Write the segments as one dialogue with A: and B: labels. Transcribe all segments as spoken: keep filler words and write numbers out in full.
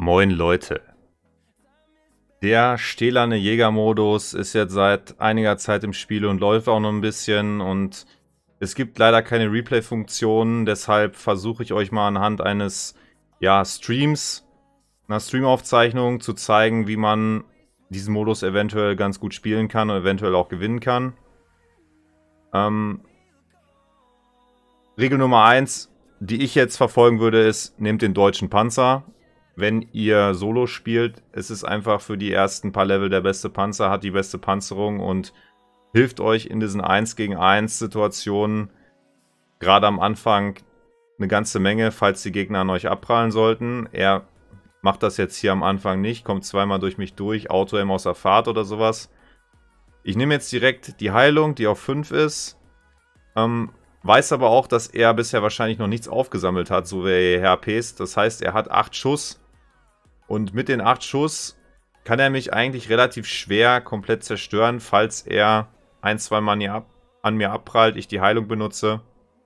A: Moin Leute. Der stählerne Jägermodus ist jetzt seit einiger Zeit im Spiel und läuft auch noch ein bisschen und es gibt leider keine Replay-Funktion, deshalb versuche ich euch mal anhand eines ja, Streams, einer Streamaufzeichnung zu zeigen, wie man diesen Modus eventuell ganz gut spielen kann und eventuell auch gewinnen kann. Ähm, Regel Nummer eins, die ich jetzt verfolgen würde, ist, nehmt den deutschen Panzer. Wenn ihr Solo spielt, ist es einfach für die ersten paar Level der beste Panzer, hat die beste Panzerung und hilft euch in diesen eins gegen eins Situationen gerade am Anfang eine ganze Menge, falls die Gegner an euch abprallen sollten. Er macht das jetzt hier am Anfang nicht, kommt zweimal durch mich durch, Auto-Aim aus der Fahrt oder sowas. Ich nehme jetzt direkt die Heilung, die auf fünf ist. Ähm, weiß aber auch, dass er bisher wahrscheinlich noch nichts aufgesammelt hat, so wie H Ps. Das heißt, er hat acht Schuss. Und mit den acht Schuss kann er mich eigentlich relativ schwer komplett zerstören, falls er ein, zwei Mal an mir abprallt, ich die Heilung benutze.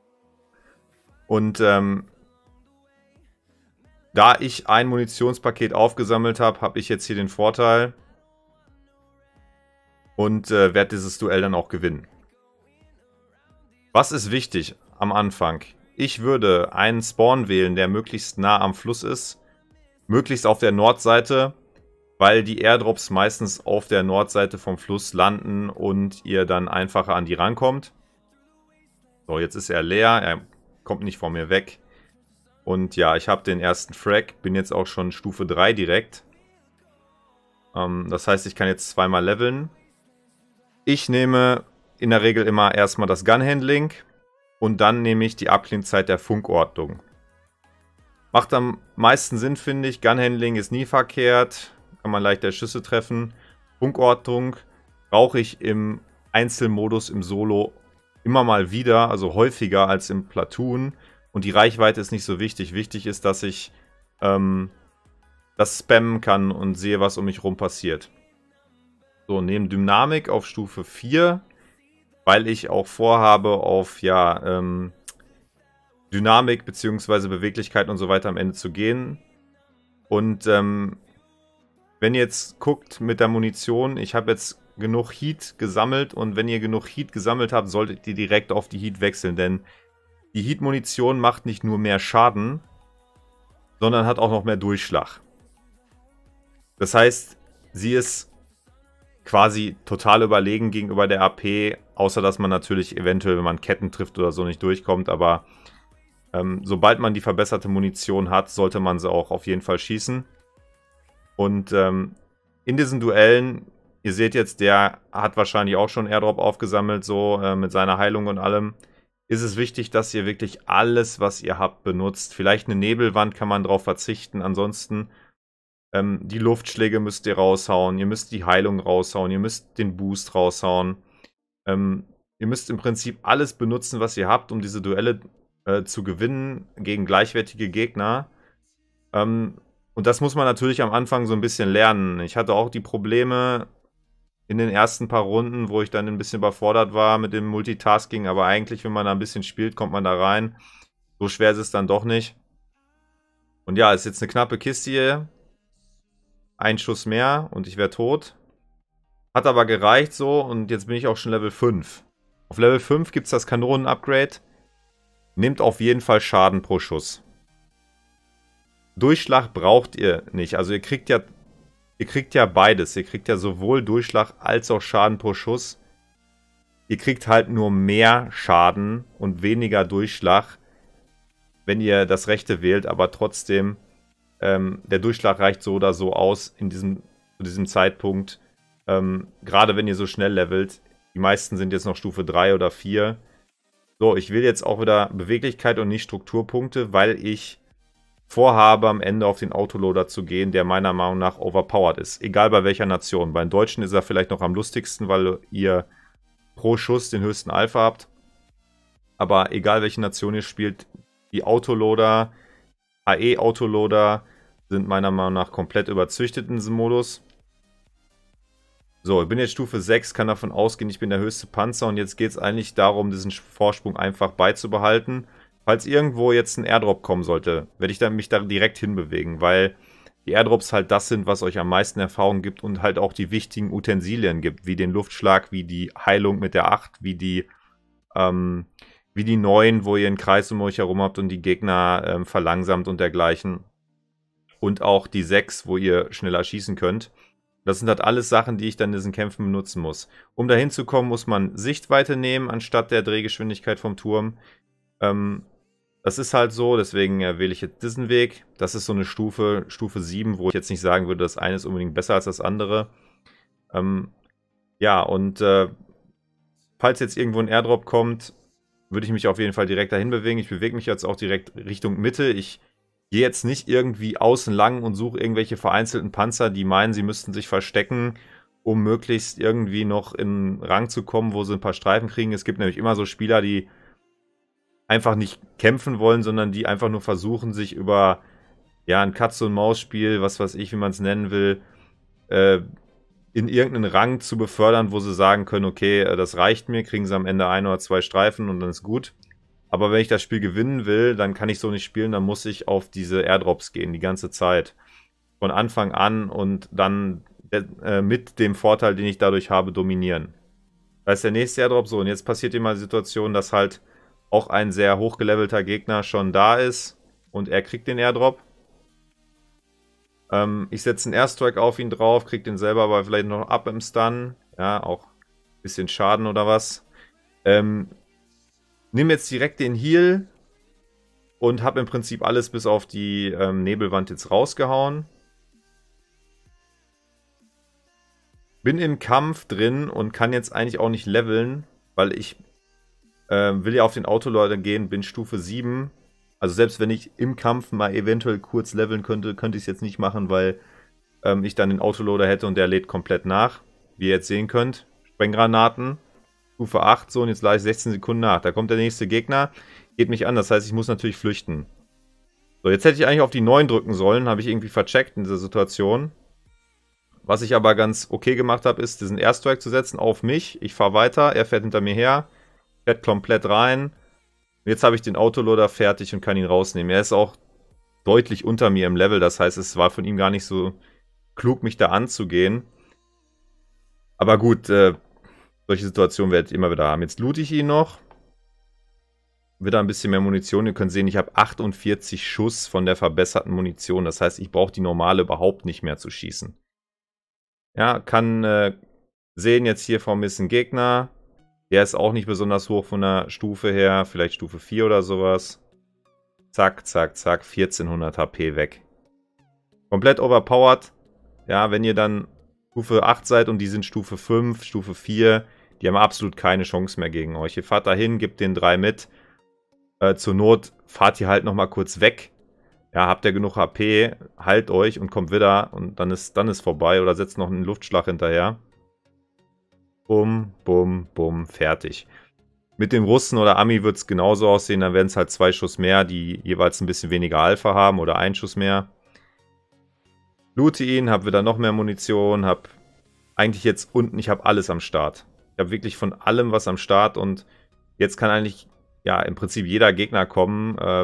A: Und ähm, da ich ein Munitionspaket aufgesammelt habe, habe ich jetzt hier den Vorteil und äh, werde dieses Duell dann auch gewinnen. Was ist wichtig am Anfang? Ich würde einen Spawn wählen, der möglichst nah am Fluss ist. Möglichst auf der Nordseite, weil die Airdrops meistens auf der Nordseite vom Fluss landen und ihr dann einfacher an die rankommt. So, jetzt ist er leer, er kommt nicht vor mir weg. Und ja, ich habe den ersten Frag, bin jetzt auch schon Stufe drei direkt. Ähm, das heißt, ich kann jetzt zweimal leveln. Ich nehme in der Regel immer erstmal das Gun-Handling und dann nehme ich die Abklingzeit der Funkortung. Macht am meisten Sinn, finde ich. Gun-Handling ist nie verkehrt. Kann man leichter Schüsse treffen. Funkortung brauche ich im Einzelmodus, im Solo immer mal wieder, also häufiger als im Platoon. Und die Reichweite ist nicht so wichtig. Wichtig ist, dass ich ähm, das spammen kann und sehe, was um mich rum passiert. So, neben Dynamik auf Stufe vier, weil ich auch vorhabe, auf ja, ähm, Dynamik bzw. Beweglichkeit und so weiter am Ende zu gehen. Und ähm, wenn ihr jetzt guckt mit der Munition, ich habe jetzt genug Heat gesammelt und wenn ihr genug Heat gesammelt habt, solltet ihr direkt auf die Heat wechseln, denn die Heat-Munition macht nicht nur mehr Schaden, sondern hat auch noch mehr Durchschlag. Das heißt, sie ist quasi total überlegen gegenüber der A P, außer dass man natürlich eventuell, wenn man Ketten trifft oder so, nicht durchkommt, aber Ähm, sobald man die verbesserte Munition hat, sollte man sie auch auf jeden Fall schießen. Und ähm, in diesen Duellen, ihr seht jetzt, der hat wahrscheinlich auch schon Airdrop aufgesammelt, so äh, mit seiner Heilung und allem. Ist es wichtig, dass ihr wirklich alles, was ihr habt, benutzt. Vielleicht eine Nebelwand kann man drauf verzichten. Ansonsten ähm, die Luftschläge müsst ihr raushauen. Ihr müsst die Heilung raushauen. Ihr müsst den Boost raushauen. Ähm, ihr müsst im Prinzip alles benutzen, was ihr habt, um diese Duelle zu gewinnen gegen gleichwertige Gegner. Ähm, und das muss man natürlich am Anfang so ein bisschen lernen. Ich hatte auch die Probleme in den ersten paar Runden, wo ich dann ein bisschen überfordert war mit dem Multitasking, aber eigentlich, wenn man da ein bisschen spielt, kommt man da rein. So schwer ist es dann doch nicht. Und ja, ist jetzt eine knappe Kiste hier. Ein Schuss mehr und ich wäre tot. Hat aber gereicht so und jetzt bin ich auch schon Level fünf. Auf Level fünf gibt es das Kanonen-Upgrade. Nehmt auf jeden Fall Schaden pro Schuss. Durchschlag braucht ihr nicht. Also ihr kriegt ja, ihr kriegt ja beides. Ihr kriegt ja sowohl Durchschlag als auch Schaden pro Schuss. Ihr kriegt halt nur mehr Schaden und weniger Durchschlag, wenn ihr das Rechte wählt. Aber trotzdem, ähm, der Durchschlag reicht so oder so aus in diesem, zu diesem Zeitpunkt. Ähm, gerade wenn ihr so schnell levelt. Die meisten sind jetzt noch Stufe drei oder vier. So, ich will jetzt auch wieder Beweglichkeit und nicht Strukturpunkte, weil ich vorhabe, am Ende auf den Autoloader zu gehen, der meiner Meinung nach overpowered ist. Egal bei welcher Nation. Bei den Deutschen ist er vielleicht noch am lustigsten, weil ihr pro Schuss den höchsten Alpha habt. Aber egal welche Nation ihr spielt, die Autoloader, A E-Autoloader sind meiner Meinung nach komplett überzüchtet in diesem Modus. So, ich bin jetzt Stufe sechs, kann davon ausgehen, ich bin der höchste Panzer und jetzt geht es eigentlich darum, diesen Vorsprung einfach beizubehalten. Falls irgendwo jetzt ein Airdrop kommen sollte, werde ich dann mich da direkt hinbewegen, weil die Airdrops halt das sind, was euch am meisten Erfahrung gibt und halt auch die wichtigen Utensilien gibt, wie den Luftschlag, wie die Heilung mit der acht, wie die, ähm, wie die neun, wo ihr einen Kreis um euch herum habt und die Gegner ähm, verlangsamt und dergleichen. Und auch die sechs, wo ihr schneller schießen könnt. Das sind halt alles Sachen, die ich dann in diesen Kämpfen benutzen muss. Um dahin zu kommen, muss man Sichtweite nehmen, anstatt der Drehgeschwindigkeit vom Turm. Ähm, das ist halt so, deswegen äh, wähle ich jetzt diesen Weg. Das ist so eine Stufe, Stufe sieben, wo ich jetzt nicht sagen würde, das eine ist unbedingt besser als das andere. Ähm, ja, und äh, falls jetzt irgendwo ein Airdrop kommt, würde ich mich auf jeden Fall direkt dahin bewegen. Ich bewege mich jetzt auch direkt Richtung Mitte. Ich gehe jetzt nicht irgendwie außen lang und suche irgendwelche vereinzelten Panzer, die meinen, sie müssten sich verstecken, um möglichst irgendwie noch in Rang zu kommen, wo sie ein paar Streifen kriegen. Es gibt nämlich immer so Spieler, die einfach nicht kämpfen wollen, sondern die einfach nur versuchen, sich über ja, ein Katze-und-Maus-Spiel, was weiß ich, wie man es nennen will, äh, in irgendeinen Rang zu befördern, wo sie sagen können, okay, das reicht mir, kriegen sie am Ende ein oder zwei Streifen und dann ist gut. Aber wenn ich das Spiel gewinnen will, dann kann ich so nicht spielen, dann muss ich auf diese Airdrops gehen, die ganze Zeit. Von Anfang an und dann äh, mit dem Vorteil, den ich dadurch habe, dominieren. Da ist der nächste Airdrop so. Und jetzt passiert immer die Situation, dass halt auch ein sehr hochgelevelter Gegner schon da ist und er kriegt den Airdrop. Ähm, ich setze einen Airstrike auf ihn drauf, kriege den selber aber vielleicht noch ab im Stun. Ja, auch ein bisschen Schaden oder was. Ähm, nimm jetzt direkt den Heal und habe im Prinzip alles bis auf die ähm, Nebelwand jetzt rausgehauen. Bin im Kampf drin und kann jetzt eigentlich auch nicht leveln, weil ich äh, will ja auf den Autoloader gehen, bin Stufe sieben. Also selbst wenn ich im Kampf mal eventuell kurz leveln könnte, könnte ich es jetzt nicht machen, weil ähm, ich dann den Autoloader hätte und der lädt komplett nach. Wie ihr jetzt sehen könnt. Sprenggranaten. Stufe acht, so, und jetzt lade ich sechzehn Sekunden nach. Da kommt der nächste Gegner, geht mich an, das heißt, ich muss natürlich flüchten. So, jetzt hätte ich eigentlich auf die neun drücken sollen, habe ich irgendwie vercheckt in dieser Situation. Was ich aber ganz okay gemacht habe, ist, diesen Airstrike zu setzen auf mich. Ich fahre weiter, er fährt hinter mir her, fährt komplett rein. Und jetzt habe ich den Autoloader fertig und kann ihn rausnehmen. Er ist auch deutlich unter mir im Level, das heißt, es war von ihm gar nicht so klug, mich da anzugehen. Aber gut, äh, solche Situationen werdet ihr immer wieder haben. Jetzt loote ich ihn noch. Wieder ein bisschen mehr Munition. Ihr könnt sehen, ich habe achtundvierzig Schuss von der verbesserten Munition. Das heißt, ich brauche die normale überhaupt nicht mehr zu schießen. Ja, kann äh, sehen, jetzt hier vor mir ist ein Gegner. Der ist auch nicht besonders hoch von der Stufe her. Vielleicht Stufe vier oder sowas. Zack, zack, zack. vierzehnhundert H P weg. Komplett overpowered. Ja, wenn ihr dann Stufe acht seid und die sind Stufe fünf, Stufe vier, die haben absolut keine Chance mehr gegen euch. Ihr fahrt dahin, gebt den drei mit. Äh, zur Not fahrt ihr halt nochmal kurz weg. Ja, habt ihr genug H P, heilt euch und kommt wieder und dann ist dann ist vorbei oder setzt noch einen Luftschlag hinterher. Bum, bum, bum, fertig. Mit dem Russen oder Ami wird es genauso aussehen, dann werden es halt zwei Schuss mehr, die jeweils ein bisschen weniger Alpha haben oder ein Schuss mehr. Loote ihn, hab wieder noch mehr Munition, hab eigentlich jetzt unten, ich habe alles am Start. Ich habe wirklich von allem was am Start und jetzt kann eigentlich, ja, im Prinzip jeder Gegner kommen äh,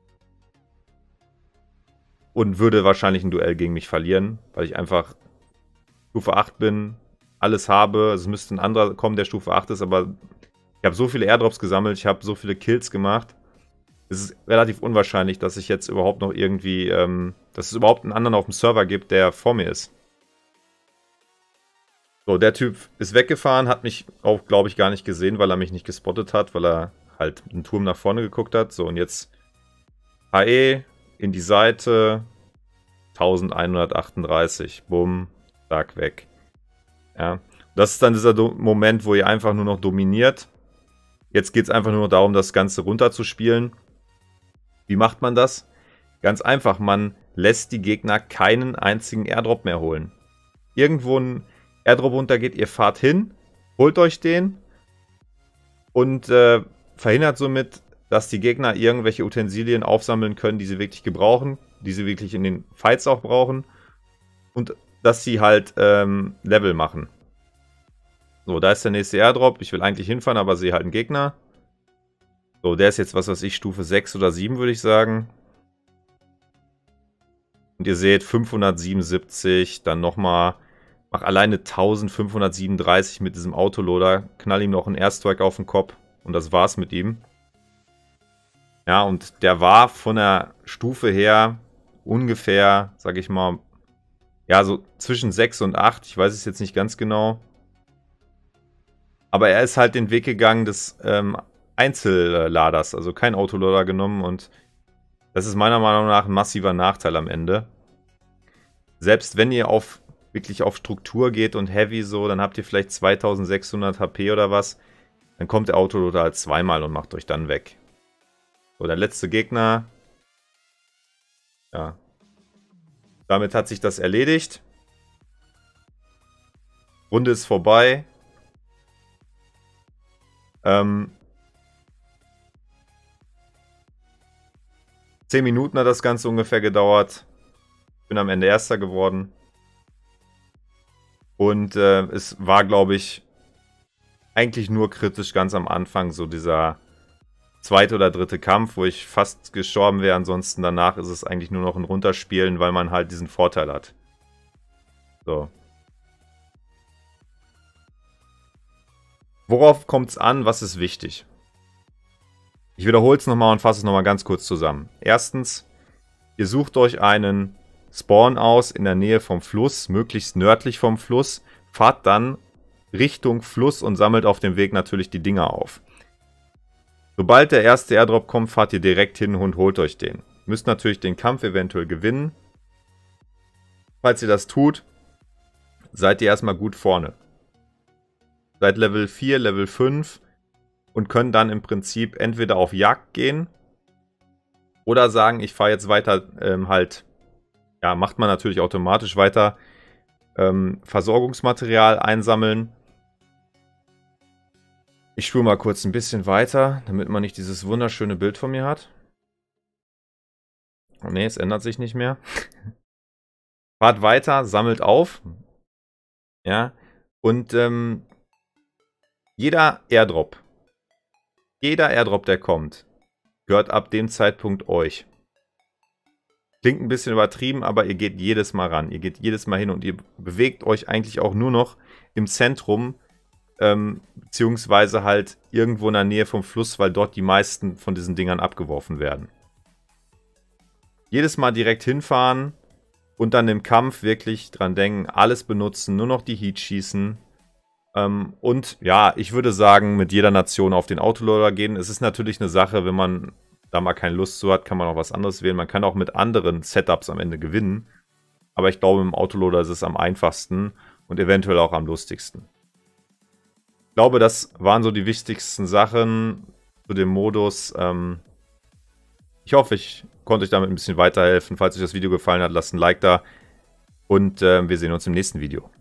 A: und würde wahrscheinlich ein Duell gegen mich verlieren, weil ich einfach Stufe acht bin, alles habe. Es müsste ein anderer kommen, der Stufe acht ist, aber ich habe so viele Airdrops gesammelt, ich habe so viele Kills gemacht. Es ist relativ unwahrscheinlich, dass ich jetzt überhaupt noch irgendwie, ähm, dass es überhaupt einen anderen auf dem Server gibt, der vor mir ist. So, der Typ ist weggefahren, hat mich auch, glaube ich, gar nicht gesehen, weil er mich nicht gespottet hat, weil er halt einen Turm nach vorne geguckt hat. So, und jetzt H E in die Seite, elfhundertachtunddreißig, bumm, zack, weg. Ja, das ist dann dieser Do- Moment, wo ihr einfach nur noch dominiert. Jetzt geht es einfach nur noch darum, das Ganze runterzuspielen. Wie macht man das? Ganz einfach, man lässt die Gegner keinen einzigen Airdrop mehr holen. Irgendwo ein Airdrop runtergeht, ihr fahrt hin, holt euch den und äh, verhindert somit, dass die Gegner irgendwelche Utensilien aufsammeln können, die sie wirklich gebrauchen, die sie wirklich in den Fights auch brauchen und dass sie halt ähm, Level machen. So, da ist der nächste Airdrop. Ich will eigentlich hinfahren, aber sehe halt einen Gegner. So, der ist jetzt, was weiß ich, Stufe sechs oder sieben, würde ich sagen. Und ihr seht fünfhundertsiebenundsiebzig, dann nochmal, mach alleine eintausendfünfhundertsiebenunddreißig mit diesem Autoloader, knall ihm noch einen Airstrike auf den Kopf und das war's mit ihm. Ja, und der war von der Stufe her ungefähr, sag ich mal, ja, so zwischen sechs und acht, ich weiß es jetzt nicht ganz genau. Aber er ist halt den Weg gegangen des ähm, Einzelladers, also kein Autoloader genommen und das ist meiner Meinung nach ein massiver Nachteil am Ende. Selbst wenn ihr auf wirklich auf Struktur geht und Heavy so, dann habt ihr vielleicht zweitausendsechshundert H P oder was. Dann kommt der Autoloader halt zweimal und macht euch dann weg. So, der letzte Gegner. Ja. Damit hat sich das erledigt. Runde ist vorbei. Ähm... zehn Minuten hat das Ganze ungefähr gedauert. Bin am Ende Erster geworden. Und äh, es war, glaube ich, eigentlich nur kritisch ganz am Anfang, so dieser zweite oder dritte Kampf, wo ich fast gestorben wäre. Ansonsten danach ist es eigentlich nur noch ein Runterspielen, weil man halt diesen Vorteil hat. So. Worauf kommt es an? Was ist wichtig? Ich wiederhole es nochmal und fasse es nochmal ganz kurz zusammen. Erstens, ihr sucht euch einen Spawn aus in der Nähe vom Fluss, möglichst nördlich vom Fluss, fahrt dann Richtung Fluss und sammelt auf dem Weg natürlich die Dinger auf. Sobald der erste Airdrop kommt, fahrt ihr direkt hin und holt euch den. Müsst natürlich den Kampf eventuell gewinnen. Falls ihr das tut, seid ihr erstmal gut vorne. Seid Level vier, Level fünf und können dann im Prinzip entweder auf Jagd gehen oder sagen, ich fahre jetzt weiter ähm, halt, ja, macht man natürlich automatisch weiter, ähm, Versorgungsmaterial einsammeln. Ich spule mal kurz ein bisschen weiter, damit man nicht dieses wunderschöne Bild von mir hat. Oh ne, es ändert sich nicht mehr. Fahrt weiter, sammelt auf. Ja, und ähm, jeder Airdrop, jeder Airdrop, der kommt, gehört ab dem Zeitpunkt euch. Klingt ein bisschen übertrieben, aber ihr geht jedes Mal ran. Ihr geht jedes Mal hin und ihr bewegt euch eigentlich auch nur noch im Zentrum, ähm, beziehungsweise halt irgendwo in der Nähe vom Fluss, weil dort die meisten von diesen Dingern abgeworfen werden. Jedes Mal direkt hinfahren und dann im Kampf wirklich dran denken, alles benutzen, nur noch die Heat schießen. Ähm, und ja, ich würde sagen, mit jeder Nation auf den Autoloader gehen. Es ist natürlich eine Sache, wenn man da mal keine Lust zu hat, kann man auch was anderes wählen. Man kann auch mit anderen Setups am Ende gewinnen. Aber ich glaube, im Autoloader ist es am einfachsten und eventuell auch am lustigsten. Ich glaube, das waren so die wichtigsten Sachen zu dem Modus. Ähm, ich hoffe, ich konnte euch damit ein bisschen weiterhelfen. Falls euch das Video gefallen hat, lasst ein Like da. Und äh, wir sehen uns im nächsten Video.